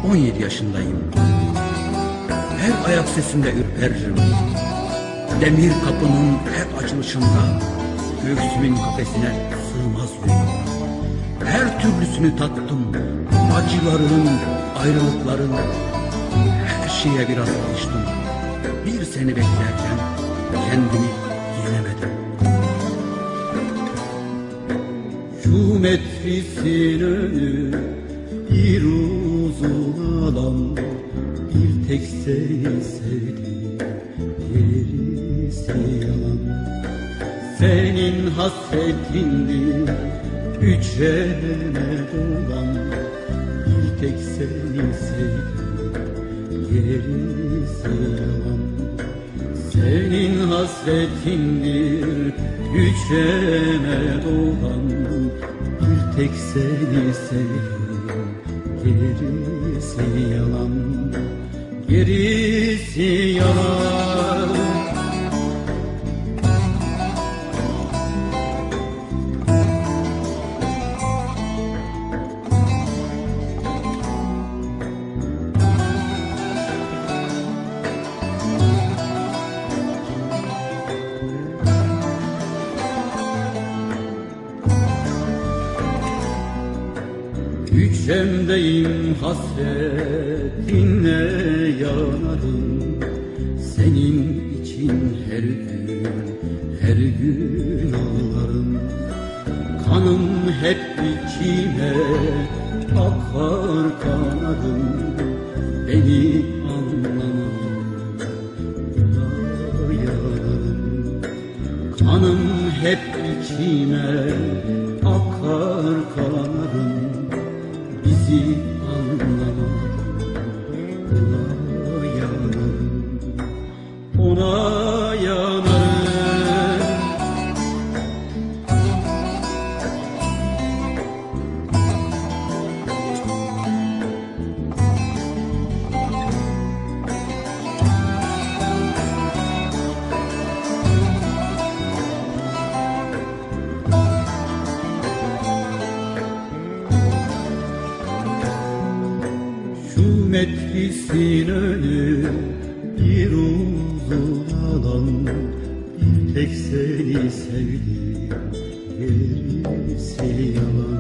17 yaşındayım. Her ayak sesinde ürperirim. Demir kapının her açılışında göğsümün kafesine sığmaz yüreğim. Her türlüsünü tattım, acıların, ayrılıkların. Her şeye biraz alıştım. Bir seni beklerken kendimi yenemedim. Şu metresin önü bir uzun alan, bir tek seni sevdim, gerisi yalan. Senin hasretindir hücreme dolan, bir tek seni sevdim, gerisi yalan. Senin hasretindir hücreme dolan, bir tek seni sevdim, gerisi yalan, gerisi yalan. Hücremdeyim hasretinle yanarım, senin için her gün ağlarım. Kanım hep içime akar kanarım, beni anlamadın buna yanarım. Kanım hep içime akar kanarım, bizi anlamadın, ona yanarım, ona yanarım. Metresin önü bir uzun alan, bir tek seni sevdim, gerisi yalan.